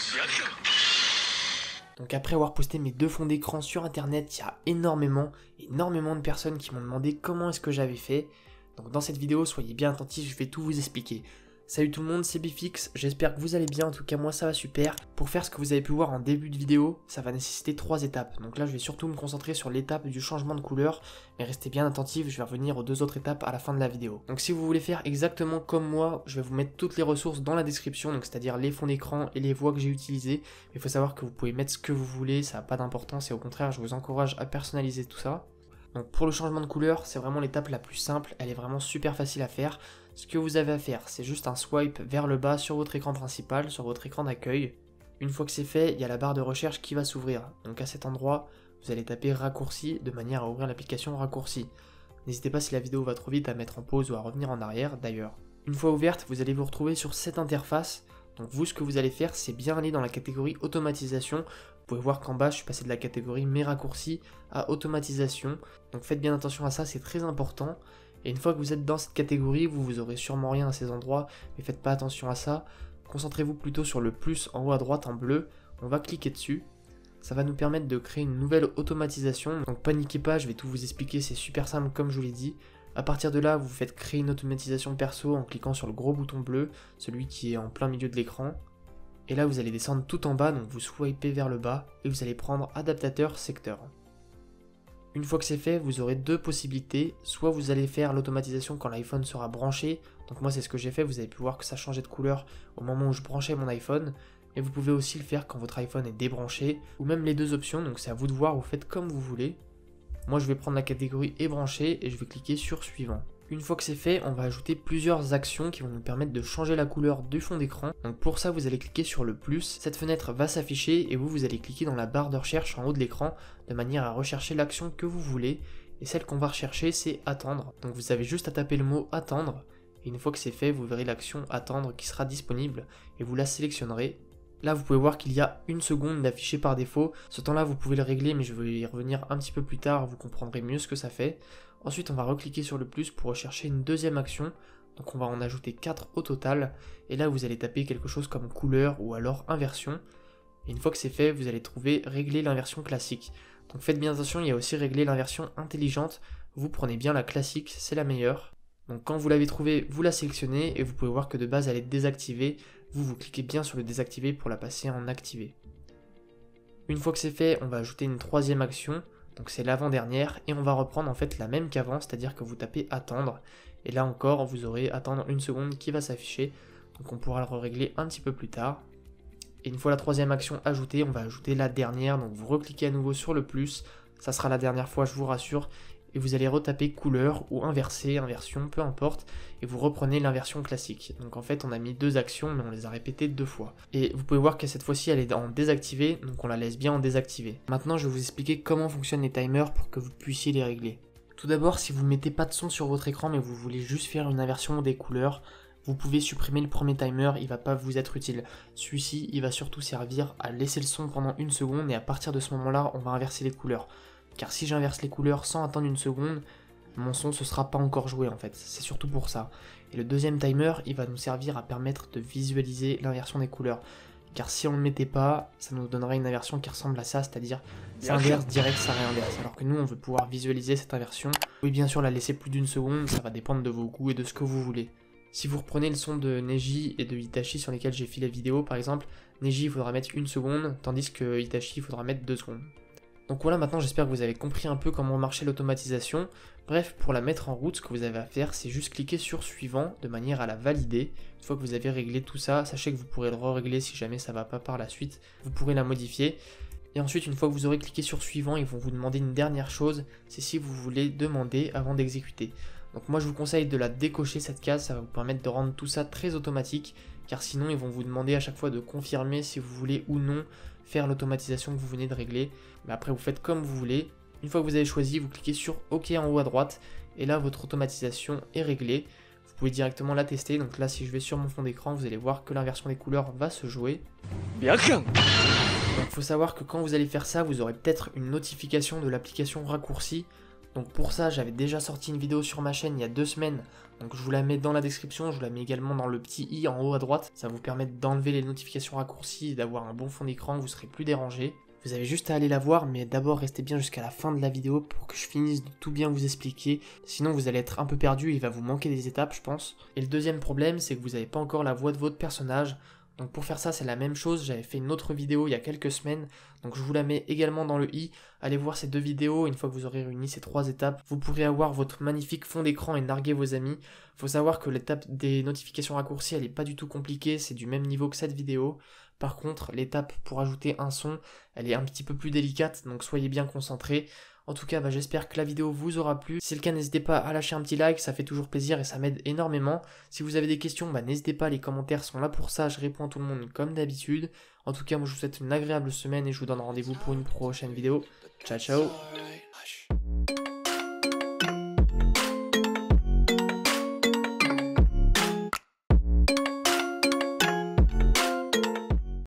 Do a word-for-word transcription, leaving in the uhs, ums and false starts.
Donc après avoir posté mes deux fonds d'écran sur internet, il y a énormément, énormément de personnes qui m'ont demandé comment est-ce que j'avais fait. Donc dans cette vidéo, soyez bien attentifs, je vais tout vous expliquer. Salut tout le monde, c'est Bifix, j'espère que vous allez bien, en tout cas moi ça va super. Pour faire ce que vous avez pu voir en début de vidéo, ça va nécessiter trois étapes. Donc là je vais surtout me concentrer sur l'étape du changement de couleur, mais restez bien attentifs, je vais revenir aux deux autres étapes à la fin de la vidéo. Donc si vous voulez faire exactement comme moi, je vais vous mettre toutes les ressources dans la description, donc c'est-à-dire les fonds d'écran et les voix que j'ai utilisées. Il faut savoir que vous pouvez mettre ce que vous voulez, ça n'a pas d'importance et au contraire je vous encourage à personnaliser tout ça. Donc pour le changement de couleur, c'est vraiment l'étape la plus simple, elle est vraiment super facile à faire. Ce que vous avez à faire, c'est juste un swipe vers le bas sur votre écran principal, sur votre écran d'accueil. Une fois que c'est fait, il y a la barre de recherche qui va s'ouvrir. Donc à cet endroit, vous allez taper raccourci de manière à ouvrir l'application raccourci. N'hésitez pas si la vidéo va trop vite à mettre en pause ou à revenir en arrière d'ailleurs. Une fois ouverte, vous allez vous retrouver sur cette interface. Donc vous, ce que vous allez faire, c'est bien aller dans la catégorie automatisation. Vous pouvez voir qu'en bas, je suis passé de la catégorie mes raccourcis à automatisation. Donc faites bien attention à ça, c'est très important. Et une fois que vous êtes dans cette catégorie, vous vous aurez sûrement rien à ces endroits, mais faites pas attention à ça. Concentrez-vous plutôt sur le plus en haut à droite en bleu. On va cliquer dessus. Ça va nous permettre de créer une nouvelle automatisation. Donc paniquez pas, je vais tout vous expliquer, c'est super simple comme je vous l'ai dit. À partir de là, vous faites créer une automatisation perso en cliquant sur le gros bouton bleu, celui qui est en plein milieu de l'écran. Et là, vous allez descendre tout en bas, donc vous swipez vers le bas et vous allez prendre adaptateur secteur. Une fois que c'est fait, vous aurez deux possibilités. Soit vous allez faire l'automatisation quand l'iPhone sera branché. Donc moi c'est ce que j'ai fait, vous avez pu voir que ça changeait de couleur au moment où je branchais mon iPhone. Et vous pouvez aussi le faire quand votre iPhone est débranché. Ou même les deux options, donc c'est à vous de voir, vous faites comme vous voulez. Moi je vais prendre la catégorie est branché et je vais cliquer sur suivant. Une fois que c'est fait, on va ajouter plusieurs actions qui vont nous permettre de changer la couleur du fond d'écran. Donc pour ça, vous allez cliquer sur le plus. Cette fenêtre va s'afficher et vous, vous allez cliquer dans la barre de recherche en haut de l'écran de manière à rechercher l'action que vous voulez. Et celle qu'on va rechercher, c'est attendre. Donc vous avez juste à taper le mot attendre. Et une fois que c'est fait, vous verrez l'action attendre qui sera disponible et vous la sélectionnerez. Là, vous pouvez voir qu'il y a une seconde d'affiché par défaut. Ce temps-là, vous pouvez le régler, mais je vais y revenir un petit peu plus tard, vous comprendrez mieux ce que ça fait. Ensuite, on va recliquer sur le plus pour rechercher une deuxième action. Donc on va en ajouter quatre au total. Et là, vous allez taper quelque chose comme couleur ou alors inversion. Et une fois que c'est fait, vous allez trouver régler l'inversion classique. Donc faites bien attention, il y a aussi régler l'inversion intelligente. Vous prenez bien la classique, c'est la meilleure. Donc quand vous l'avez trouvée, vous la sélectionnez et vous pouvez voir que de base elle est désactivée. Vous, vous cliquez bien sur le désactiver pour la passer en activé. Une fois que c'est fait, on va ajouter une troisième action. Donc c'est l'avant-dernière et on va reprendre en fait la même qu'avant, c'est-à-dire que vous tapez attendre. Et là encore, vous aurez attendre une seconde qui va s'afficher. Donc on pourra le régler un petit peu plus tard. Et une fois la troisième action ajoutée, on va ajouter la dernière. Donc vous recliquez à nouveau sur le plus. Ça sera la dernière fois, je vous rassure. Et vous allez retaper couleur ou inverser, inversion, peu importe, et vous reprenez l'inversion classique. Donc en fait on a mis deux actions mais on les a répétées deux fois. Et vous pouvez voir que cette fois-ci elle est en désactivé, donc on la laisse bien en désactivé. Maintenant je vais vous expliquer comment fonctionnent les timers pour que vous puissiez les régler. Tout d'abord, si vous ne mettez pas de son sur votre écran mais vous voulez juste faire une inversion des couleurs, vous pouvez supprimer le premier timer, il ne va pas vous être utile. Celui-ci il va surtout servir à laisser le son pendant une seconde et à partir de ce moment-là on va inverser les couleurs. Car si j'inverse les couleurs sans attendre une seconde, mon son ne sera pas encore joué en fait, c'est surtout pour ça. Et le deuxième timer, il va nous servir à permettre de visualiser l'inversion des couleurs. Car si on ne le mettait pas, ça nous donnerait une inversion qui ressemble à ça, c'est-à-dire ça inverse direct, ça réinverse. Alors que nous, on veut pouvoir visualiser cette inversion. Oui, bien sûr, la laisser plus d'une seconde, ça va dépendre de vos goûts et de ce que vous voulez. Si vous reprenez le son de Neji et de Hitachi sur lesquels j'ai fait la vidéo, par exemple, Neji il faudra mettre une seconde, tandis que Hitachi il faudra mettre deux secondes. Donc voilà, maintenant j'espère que vous avez compris un peu comment marchait l'automatisation. Bref, pour la mettre en route, ce que vous avez à faire, c'est juste cliquer sur suivant de manière à la valider. Une fois que vous avez réglé tout ça, sachez que vous pourrez le re-régler si jamais ça ne va pas par la suite. Vous pourrez la modifier. Et ensuite, une fois que vous aurez cliqué sur suivant, ils vont vous demander une dernière chose, c'est si vous voulez demander avant d'exécuter. Donc moi je vous conseille de la décocher cette case, ça va vous permettre de rendre tout ça très automatique, car sinon ils vont vous demander à chaque fois de confirmer si vous voulez ou non faire l'automatisation que vous venez de régler. Mais après vous faites comme vous voulez. Une fois que vous avez choisi, vous cliquez sur OK en haut à droite, et là votre automatisation est réglée. Vous pouvez directement la tester, donc là si je vais sur mon fond d'écran, vous allez voir que l'inversion des couleurs va se jouer. Bien. Donc il faut savoir que quand vous allez faire ça, vous aurez peut-être une notification de l'application raccourci. Donc pour ça, j'avais déjà sorti une vidéo sur ma chaîne il y a deux semaines. Donc je vous la mets dans la description, je vous la mets également dans le petit i en haut à droite. Ça va vous permettre d'enlever les notifications raccourcies et d'avoir un bon fond d'écran, vous serez plus dérangé. Vous avez juste à aller la voir, mais d'abord restez bien jusqu'à la fin de la vidéo pour que je finisse de tout bien vous expliquer. Sinon vous allez être un peu perdu et il va vous manquer des étapes, je pense. Et le deuxième problème, c'est que vous n'avez pas encore la voix de votre personnage. Donc pour faire ça, c'est la même chose, j'avais fait une autre vidéo il y a quelques semaines, donc je vous la mets également dans le i. Allez voir ces deux vidéos, une fois que vous aurez réuni ces trois étapes, vous pourrez avoir votre magnifique fond d'écran et narguer vos amis. Faut savoir que l'étape des notifications raccourcies, elle est pas du tout compliquée, c'est du même niveau que cette vidéo. Par contre, l'étape pour ajouter un son, elle est un petit peu plus délicate, donc soyez bien concentrés. En tout cas, bah, j'espère que la vidéo vous aura plu. Si c'est le cas, n'hésitez pas à lâcher un petit like, ça fait toujours plaisir et ça m'aide énormément. Si vous avez des questions, bah, n'hésitez pas, les commentaires sont là pour ça, je réponds à tout le monde comme d'habitude. En tout cas, moi je vous souhaite une agréable semaine et je vous donne rendez-vous pour une prochaine vidéo. Ciao ciao.